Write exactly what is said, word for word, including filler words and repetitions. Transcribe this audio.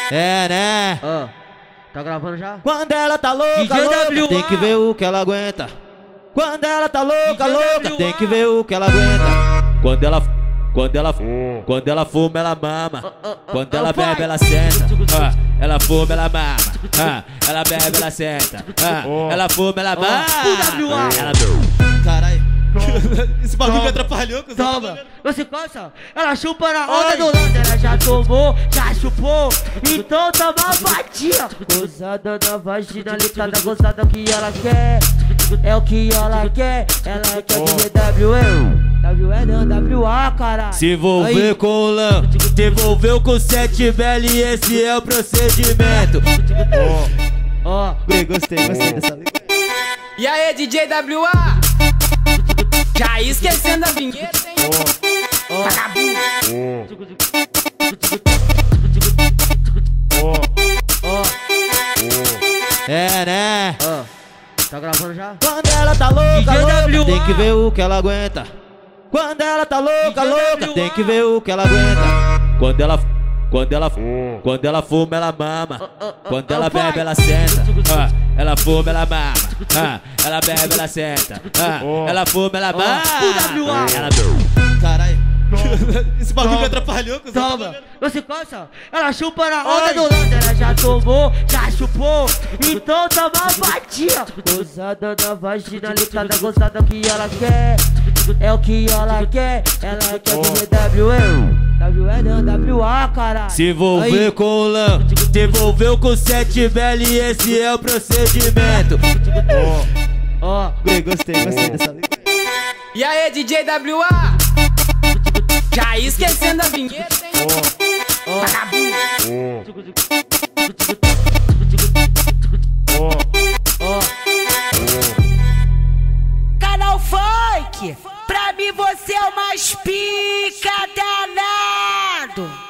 É, né? Ah, tá gravando já? Quando ela tá louca, D J louca, W A. tem que ver o que ela aguenta. Quando ela tá louca, D J louca, W A. tem que ver o que ela aguenta. Quando ela, quando ela, quando ela fuma, ela mama. Quando ela bebe, ela senta. Ah, ela fuma, ela mama. Ah, ela bebe, ela senta. Ah, ela fuma, ela mama. Ela Caralho. Esse bagulho me atrapalhou, cuzão. Toma, você cansa? Ela chupa na onda do lance, ela já tomou, já chupou, então toma fatia. Gozada na vagina, litada, gozada que ela quer, é o que ela quer, ela quer D J W A. W A não, W A, caralho. se envolver com o lã, se envolveu com sete belo e esse é o procedimento. Ó, Gostei, gostei dessa letra. E aí, D J W A? Já esquecendo a vinheta, hein? Vagabundo. É, né? ó, tá gravando já? Quando ela tá louca, D J W A. louca, tem que ver o que ela aguenta. Quando ela tá louca, D J louca, W A. tem que ver o que ela aguenta. Quando ela, quando ela, quando ela fuma, ela mama. Quando ela bebe, ela senta. Ah, ela fuma, ela mama. Ah, ela bebe, ela senta. Ah, ela fuma, ela mama. Ela Caralho. Esse bagulho me atrapalhou, cuzão. Toma, você cansa? Ela chupa na onda do lance, ela já tomou, já chupou, então toma fatia. Gozada na vagina, litada, gozada que ela quer, é o que ela quer, ela quer D J W A. W A não, W A, caralho. se envolver Aí. com o lã, se envolveu com sete belo e esse é o procedimento. Ó, Gostei, gostei dessa letra. E aí, D J W A? Já esquecendo a vinheta, hein? Vagabundo. Canal Funk, pra mim você é o mais pica danado.